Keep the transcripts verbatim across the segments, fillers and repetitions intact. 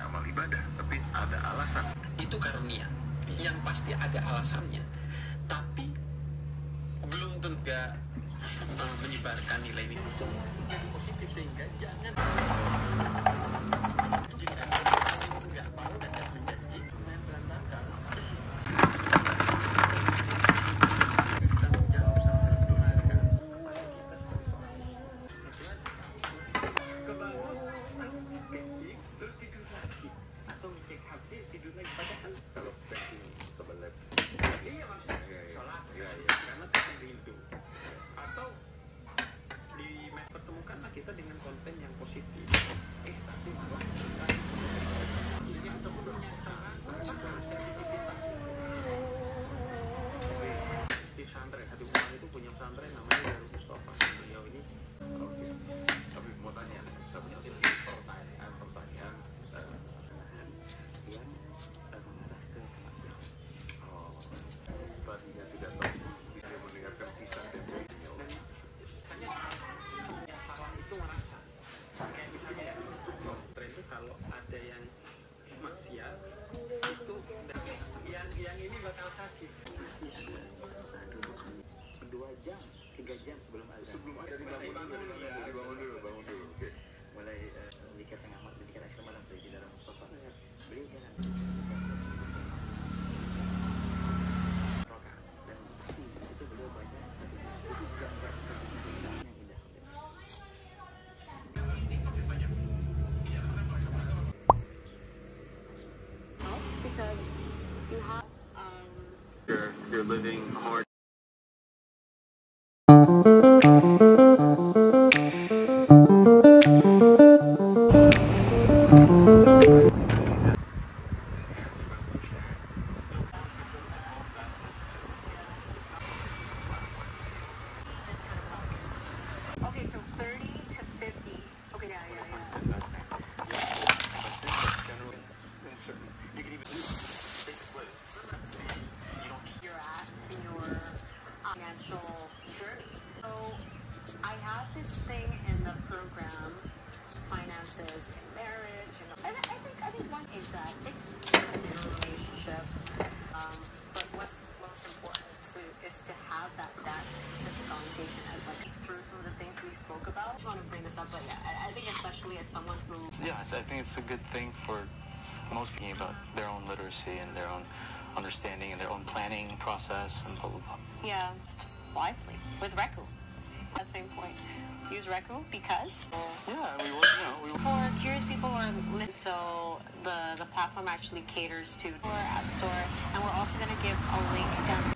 hanya amal ibadah, tapi ada alasan. Itu karunia yang pasti ada alasannya, tapi belum tentu uh, menyebarkan nilai-nilai jadi positif, sehingga jangan jika nggak mau dan tidak menjanji main berantakan. Tanggung jawab sama keluarga, apalagi kita kebangun kencing terus tidur lagi, atau ngecek H P tidur lagi, padahal Kalau kencing kebelet, iya maksudnya sholat iya, iya. karena kita rindu, atau dipertemukanlah kita dengan konten yang positif. Eh tapi malah ini ketemu punya cara bersensitivitas. Di pesantren Hati Quran itu punya pesantren namanya Darul Mustafa. Beliau ini Oke. Tapi mau tanya, saya punya pertanyaan, pertanyaan. eh, yang mengarah ke kemaksiatan. Oh, tadinya tidak tahu bisa mendengarkan kisah dan cerita. Dan hanya yang salah itu merasa kayak misalnya ya, tren itu kalau ada yang maksiat itu yang yang ini bakal sakit. Dua jam, tiga jam sebelum azan. Sebelum ada dibangun dulu, dari bangun dulu, bangun dulu. Oke. Mulai zikir tengah malam, zikir akhir malam dari Darul Mustafa. Beliau kan rokaat, dan pasti di situ beliau banyak satu itu gambar satu yang indah. Helps because you have um You're, you're living hard. okay, so thirty to fifty. Okay, yeah, yeah, yeah. You're at in your financial journey. So I have this thing in the program, finances and marriage, and, and I think I think one is that it's just a relationship. Um, but what's most important to, is to have that that specific conversation as like through some of the things we spoke about. I just want to bring this up, but yeah, I, I think especially as someone who Yeah, I think it's a good thing for most people about their own literacy and their own understanding and their own planning process and blah, blah, blah. yeah, wisely with Reku. That same point. Use Reku because Yeah, we were, you know, we were. for curious people who are listening, so the the platform actually caters to our app store, and we're also gonna give a link down.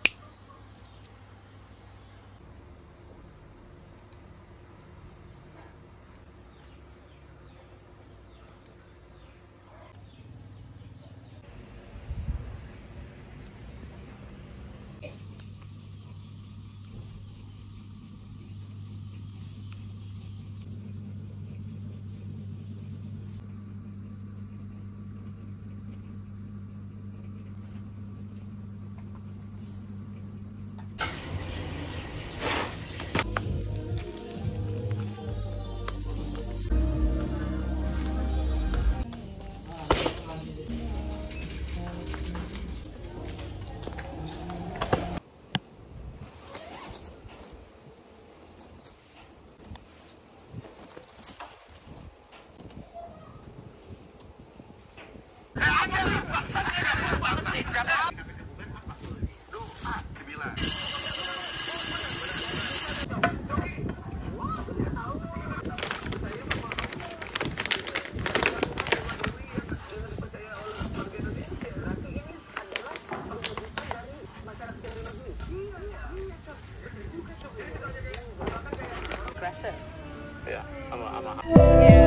Yeah, I'm a, I'm a, Yeah.